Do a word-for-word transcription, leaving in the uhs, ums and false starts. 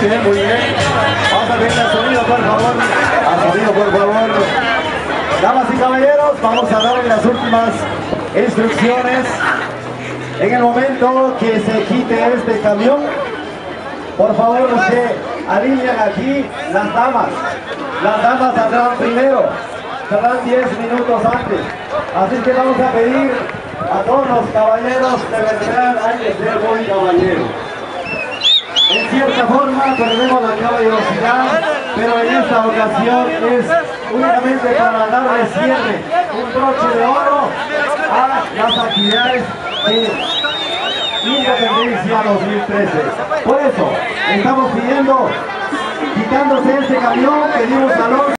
bien, muy bien. Vamos a pedirle al sonido, por favor. Al sonido, por favor. Damas y caballeros, vamos a darle las últimas instrucciones. En el momento que se quite este camión, por favor, usted alinean aquí las damas. Las damas saldrán primero. Saldrán diez minutos antes. Así que vamos a pedir a todos los caballeros, de verdad hay que ser muy caballero. En cierta forma perdemos la caballerosidad, pero en esta ocasión es únicamente para darle cierre, un broche de oro a las actividades de Independencia dos mil trece. Por eso estamos pidiendo, quitándose este camión, pedimos a los